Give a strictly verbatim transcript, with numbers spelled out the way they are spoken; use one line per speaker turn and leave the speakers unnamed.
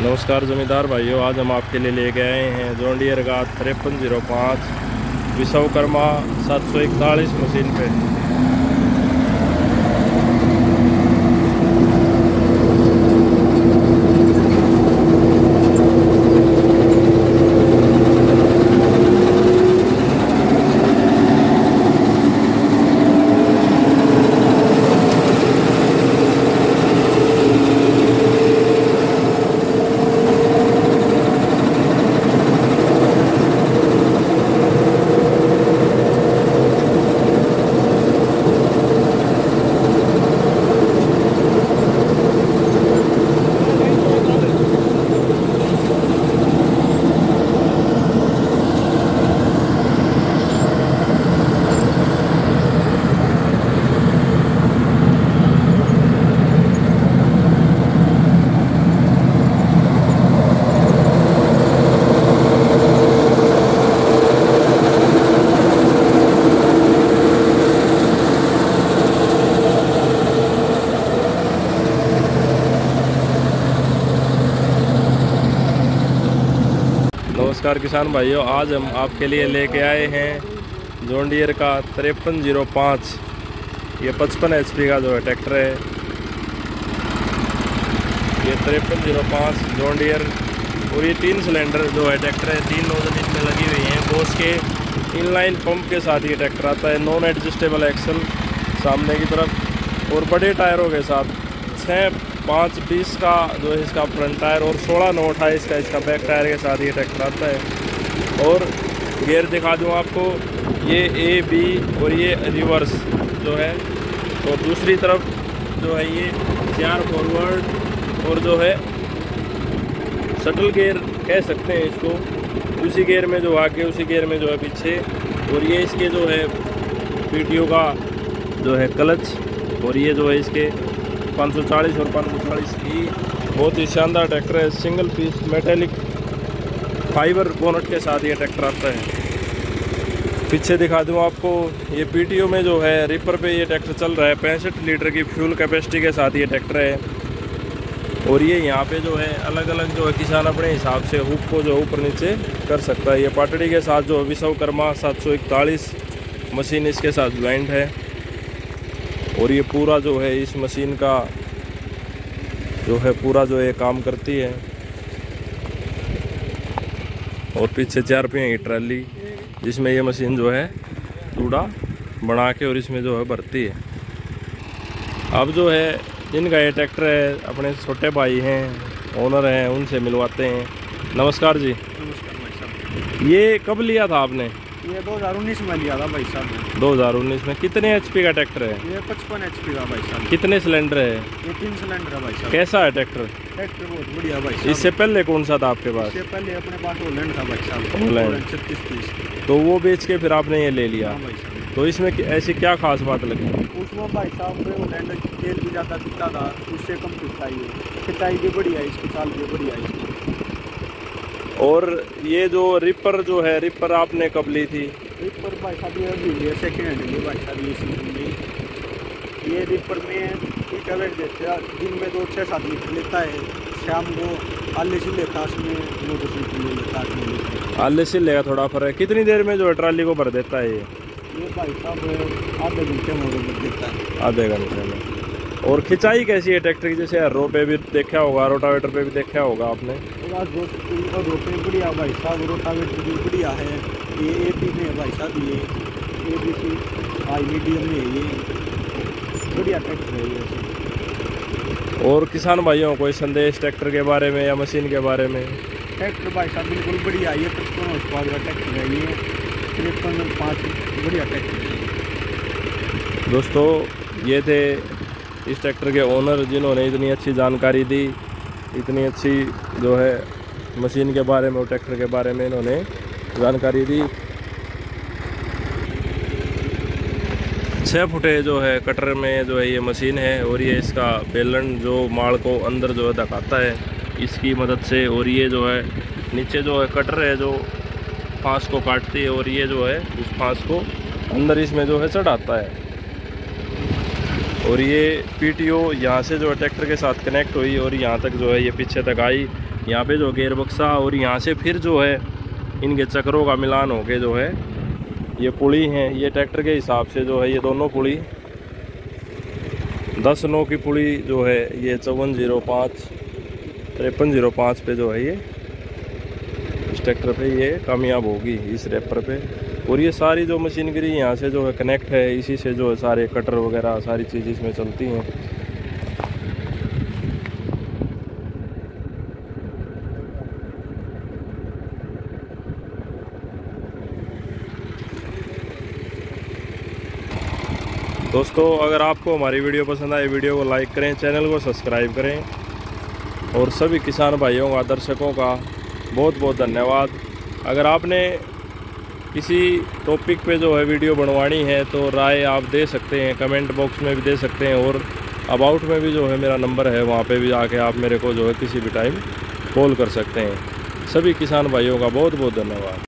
नमस्कार जमींदार भाइयों, आज हम आपके लिए लेके आए हैं जॉन डियर का तिरपन जीरो पाँच विश्वकर्मा सात सौ इकतालीस मशीन पे। नमस्कार किसान भाइयों, आज हम आपके लिए लेके आए हैं जॉन डियर का तिरपन जीरो पाँच। ये पचपन एच पी का जो है ट्रैक्टर है। ये तिरपन जीरो पाँच जॉन डियर और ये तीन सिलेंडर जो है ट्रैक्टर है। तीन नोजल इसमें लगी हुई हैं। बोस के इनलाइन पंप के साथ ये ट्रैक्टर आता है। नॉन एडजस्टेबल एक्सल सामने की तरफ और बड़े टायरों के साथ छः पाँच बीस का जो है इसका फ्रंट टायर और सोलह नौ अट्ठाईस का इसका बैक टायर के साथ ये ट्रैक्टर आता है। और गियर दिखा दूँ आपको, ये ए बी और ये रिवर्स जो है। और दूसरी तरफ जो है ये चार फॉरवर्ड और जो है शटल गियर कह सकते हैं इसको। उसी गियर में जो आगे, उसी गियर में जो है पीछे। और ये इसके जो है पी टी ओ का जो है क्लच। और ये जो है इसके पाँच सौ चालीस और पाँच सौ चालीस की बहुत ही शानदार ट्रैक्टर है। Single piece metallic fibre bonnet के साथ ये ट्रैक्टर आता है। पीछे दिखा दूँ आपको, ये पीटीओ में जो है रिपर पे ये ट्रैक्टर चल रहा है। पैंसठ लीटर की फ्यूल कैपेसिटी के साथ ये ट्रैक्टर है। और ये यहाँ पे जो है अलग अलग जो है किसान अपने हिसाब से हुक को जो ऊपर नीचे कर सकता है। ये पाटड़ी के साथ जो विश्वकर्मा सात सौ इकतालीस मशीन इसके साथ ज्वाइंट है। और ये पूरा जो है इस मशीन का जो है पूरा जो है काम करती है। और पीछे चार पहिए की ट्राली जिसमें ये मशीन जो है चूड़ा बना के और इसमें जो है भरती है। अब जो है जिनका ये ट्रैक्टर है अपने छोटे भाई हैं, ओनर हैं, उनसे मिलवाते हैं। नमस्कार जी।
नमस्कार भाई साहब।
ये कब लिया था आपने?
ये दो हज़ार उन्नीस में लिया था भाई साहब।
दो हज़ार उन्नीस में। कितने एचपी का ट्रैक्टर है?
ये पचपन एचपी का भाई साहब।
कितने सिलेंडर है?
ये तीन सिलेंडर है भाई साहब।
कैसा है ट्रैक्टर?
ट्रैक्टर बहुत बढ़िया भाई साहब।
इससे पहले कौन सा था आपके पास?
इससे पहले अपने पास होलैंड था भाई साहब।
होलैंड
छत्तीस तीस।
तो वो बेच के फिर आपने ये ले लिया।
हाँ भाई साहब।
तो इसमें ऐसी क्या खास बात लगी?
उसमें भाई साहब होलैंड तेल भी ज़्यादा दिखता था, उससे कम खिंचाई है। खिंचाई भी बढ़िया है इसकी, चाल भी बढ़िया है इसकी।
और ये जो रिपर जो है, रिपर आपने कब ली थी?
रिपर भाई साहब ये अभी ये सेकेंड हैंड ली भाई साहब। ये सीजन में ये रिपर में ठीक है देते हैं। दिन में दो छः सात लीटर लेता है, शाम को आले से लेता है, उसमें नौ दस लीटर ले लेता है।
आले से लेगा थोड़ा फर्क। कितनी देर में जो है ट्राली को भर देता है ये?
ये भाई साहब आधे घंटे में भर देता है।
आधे घंटे में। और खिंचाई कैसी है ट्रैक्टर की? जैसे रो पे भी देखा होगा, रोटावेटर पे भी देखा होगा आपने।
रोटे बढ़िया भाई साहब, रोटावेटर भी बढ़िया है। ये ए पी में है भाई साहब। ये A B C high medium में है। ये बढ़िया ट्रैक्टर है ये।
और किसान भाइयों कोई संदेश ट्रैक्टर के बारे में या मशीन के बारे में?
ट्रैक्टर भाई साहब बिल्कुल बढ़िया। ये पचपन हॉर्स पावर का ट्रैक्टर है। ये तिरपन पाँच बढ़िया ट्रैक्टर है।
दोस्तों, ये थे इस ट्रैक्टर के ओनर जिन्होंने इतनी अच्छी जानकारी दी, इतनी अच्छी जो है मशीन के बारे में और ट्रैक्टर के बारे में इन्होंने जानकारी दी। छः फुटे जो है कटर में जो है ये मशीन है। और ये इसका बेलन जो माल को अंदर जो है धकाता है इसकी मदद से। और ये जो है नीचे जो है कटर है जो फांस को काटती है। और ये जो है उस फांस को अंदर इसमें जो है चढ़ाता है। और ये पीटीओ यहाँ से जो है ट्रैक्टर के साथ कनेक्ट हुई और यहाँ तक जो है ये पीछे तक आई। यहाँ पे जो गेयर बक्सा और यहाँ से फिर जो है इनके चक्रों का मिलान होके जो है ये पुली हैं। ये ट्रैक्टर के हिसाब से जो है ये दोनों पुली दस नौ की पुली जो है ये चौवन जीरो पाँच तिरपन जीरो पाँच पे जो है ये इस ट्रैक्टर पे ये कामयाब होगी इस रैपर पे। और ये सारी जो मशीनरी यहाँ से जो है कनेक्ट है, इसी से जो है सारे कटर वगैरह सारी चीज़ इसमें चलती हैं। दोस्तों अगर आपको हमारी वीडियो पसंद आए, वीडियो को लाइक करें, चैनल को सब्सक्राइब करें और सभी किसान भाइयों का, दर्शकों का बहुत बहुत धन्यवाद। अगर आपने किसी टॉपिक पे जो है वीडियो बनवानी है तो राय आप दे सकते हैं, कमेंट बॉक्स में भी दे सकते हैं और अबाउट में भी जो है मेरा नंबर है, वहाँ पे भी आके आप मेरे को जो है किसी भी टाइम कॉल कर सकते हैं। सभी किसान भाइयों का बहुत बहुत धन्यवाद।